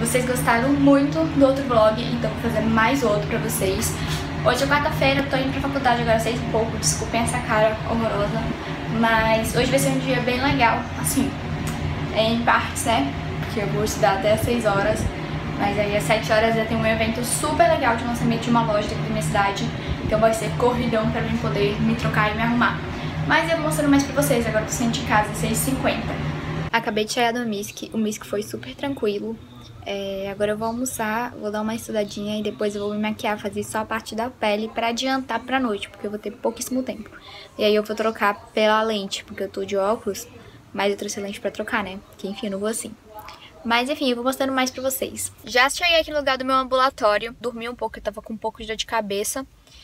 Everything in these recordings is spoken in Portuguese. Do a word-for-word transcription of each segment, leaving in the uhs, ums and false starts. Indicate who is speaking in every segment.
Speaker 1: vocês gostaram muito do outro vlog, então vou fazer mais outro pra vocês. Hoje é quarta-feira, eu tô indo pra faculdade agora às seis e pouco, desculpem essa cara horrorosa. Mas hoje vai ser um dia bem legal, assim, em partes, né? Porque eu vou estudar até às seis horas. Mas aí às sete horas já tem um evento super legal de lançamento de uma loja aqui da minha cidade. Então vai ser corridão pra mim poder me trocar e me arrumar. Mas eu vou mostrando mais pra vocês, agora eu tô saindo de casa às seis e cinquenta. Acabei de chegar do Misk, o Misk foi super tranquilo. É, agora eu vou almoçar, vou dar uma estudadinha e depois eu vou me maquiar, fazer só a parte da pele pra adiantar pra noite, porque eu vou ter pouquíssimo tempo. E aí eu vou trocar pela lente, porque eu tô de óculos, mas eu trouxe lente pra trocar, né? Porque enfim, eu não vou assim. Mas enfim, eu vou mostrando mais pra vocês. Já cheguei aqui no lugar do meu ambulatório, dormi um pouco, eu tava com um pouco de dor de cabeça.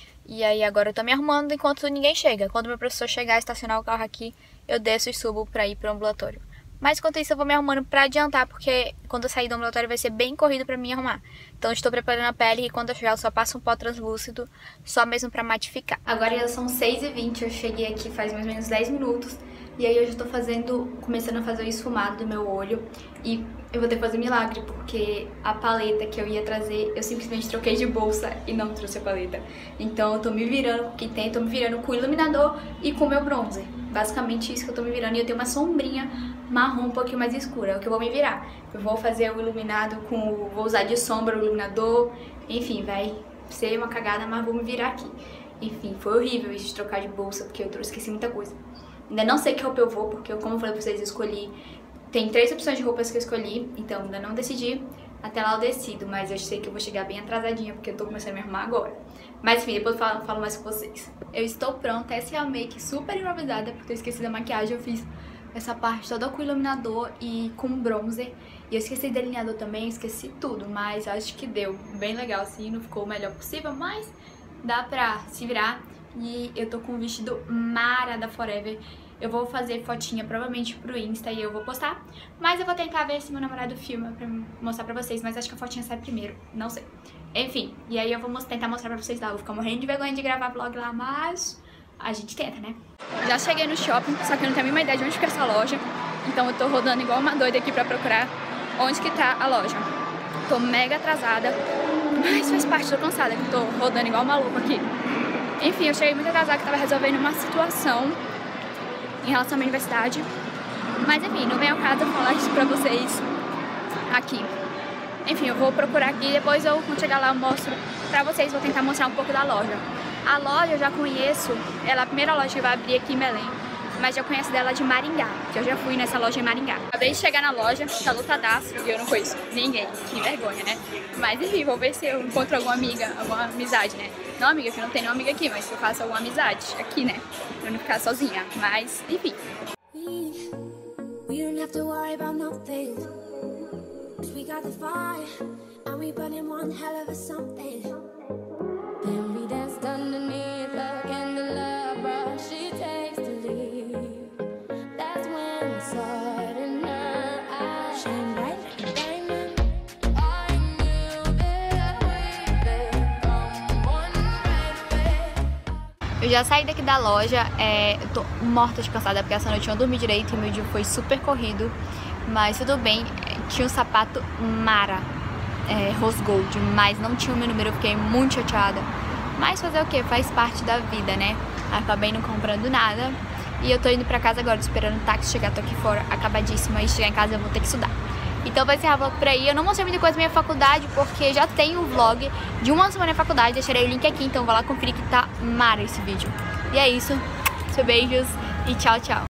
Speaker 1: E aí agora eu tô me arrumando enquanto ninguém chega. Quando meu professor chegar e estacionar o carro aqui, eu desço e subo pra ir pro ambulatório. Mas enquanto isso eu vou me arrumando pra adiantar, porque quando eu sair do ambulatório vai ser bem corrido pra me arrumar. Então eu estou preparando a pele e quando eu chegar eu só passo um pó translúcido, só mesmo pra matificar. Agora já são seis e vinte, eu cheguei aqui faz mais ou menos dez minutos. E aí eu já tô fazendo, começando a fazer o esfumado do meu olho. E eu vou ter que fazer milagre, porque a paleta que eu ia trazer, eu simplesmente troquei de bolsa e não trouxe a paleta. Então eu tô me virando com o que tem, tô me virando com o iluminador e com o meu bronzer. Basicamente isso que eu tô me virando. E eu tenho uma sombrinha marrom um pouquinho mais escura, é o que eu vou me virar. Eu vou fazer o iluminado com... vou usar de sombra o iluminador. Enfim, vai ser uma cagada, mas vou me virar aqui. Enfim, foi horrível isso de trocar de bolsa, porque eu trouxe, esqueci muita coisa. Ainda não sei que roupa eu vou, porque eu, como eu falei pra vocês, eu escolhi... Tem três opções de roupas que eu escolhi, então ainda não decidi. Até lá eu decido, mas eu sei que eu vou chegar bem atrasadinha, porque eu tô começando a me arrumar agora. Mas enfim, depois eu falo, falo mais com vocês. Eu estou pronta, essa é a make super improvisada, porque eu esqueci da maquiagem. Eu fiz essa parte toda com iluminador e com bronzer. E eu esqueci delineador também, eu esqueci tudo, mas acho que deu bem legal assim, não ficou o melhor possível, mas dá pra se virar. E eu tô com um vestido Mara da Forever. Eu vou fazer fotinha provavelmente pro Insta e eu vou postar. Mas eu vou tentar ver se meu namorado filma pra mostrar pra vocês. Mas acho que a fotinha sai primeiro, não sei. Enfim, e aí eu vou tentar mostrar pra vocês lá. Eu vou ficar morrendo de vergonha de gravar vlog lá, mas a gente tenta, né? Já cheguei no shopping, só que eu não tenho a mínima ideia de onde fica essa loja. Então eu tô rodando igual uma doida aqui pra procurar onde que tá a loja. Tô mega atrasada, mas faz parte, tô cansada, que tô rodando igual maluco aqui. Enfim, eu cheguei muito atrasada, que tava resolvendo uma situação em relação à minha universidade. Mas enfim, não vem ao caso eu falar isso pra vocês aqui. Enfim, eu vou procurar aqui e depois eu, quando chegar lá, eu mostro pra vocês. Vou tentar mostrar um pouco da loja. A loja eu já conheço, ela é a primeira loja que vai abrir aqui em Belém. Mas já conheço dela de Maringá, que eu já fui nessa loja em Maringá. Acabei de chegar na loja, tá lotadaço e eu não conheço ninguém. Que vergonha, né? Mas enfim, vou ver se eu encontro alguma amiga, alguma amizade, né? Não amiga, que eu não tenho nenhuma amiga aqui, mas se eu faço alguma amizade aqui, né? Pra não ficar sozinha, mas enfim. Eu já saí daqui da loja, é, eu tô morta de cansada porque essa noite eu não dormi direito e meu dia foi super corrido. Mas tudo bem, tinha um sapato Mara, é, Rose Gold, mas não tinha o meu número, eu fiquei muito chateada. Mas fazer o que? Faz parte da vida, né? Acabei não comprando nada e eu tô indo pra casa agora, esperando o táxi chegar, tô aqui fora, acabadíssima, e chegar em casa eu vou ter que estudar. Então vai encerrar o vlog por aí. Eu não mostrei muita coisa da minha faculdade, porque já tem um vlog de uma semana na faculdade. Deixarei o link aqui, então vai lá conferir que tá mara esse vídeo. E é isso. Beijos e tchau, tchau.